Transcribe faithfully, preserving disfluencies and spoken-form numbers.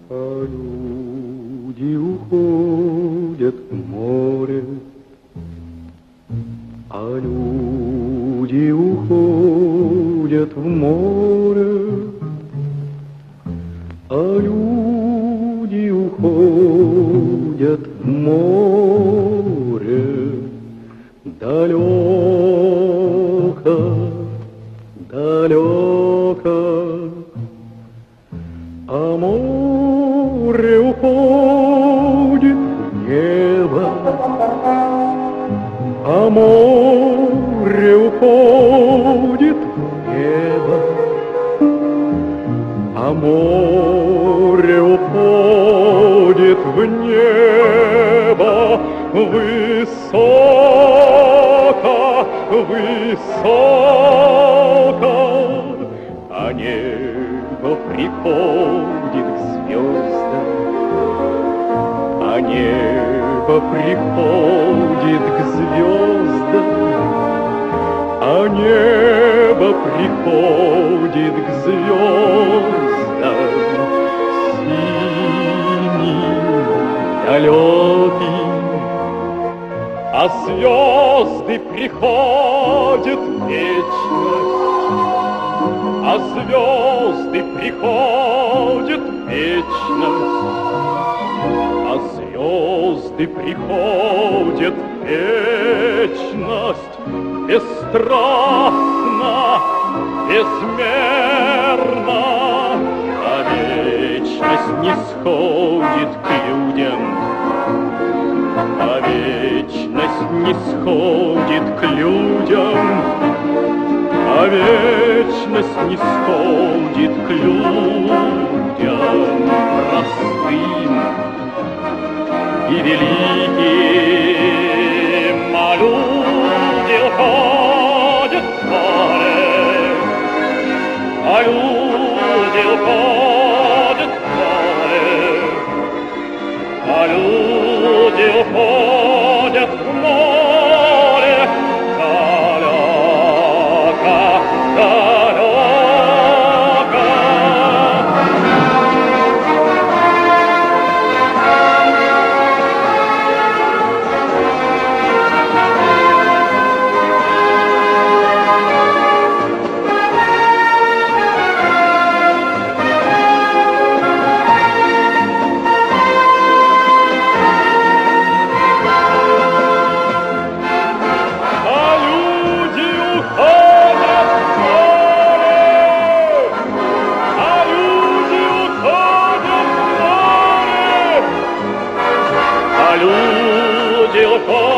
А люди уходят в море, а люди уходят в море, а люди уходят в море, далеко, далеко, а море уходит в небо, а море уходит в небо, а море уходит в небо высоко, высоко, а небо приходит к звездам, а небо приходит к звездам, а небо приходит к звездам синим, далеким, а звезды приходят в вечность, а звезды приходят в вечность, а звезды приходят в вечность бесстрастно, безмерно, а вечность нисходит к людям, а вечность нисходит к людям, а вечность нисходит к людям простым и великим, а люди уходят в море, а люди уходят в море, а люди уходят в море, далеко, далеко. Люди уходят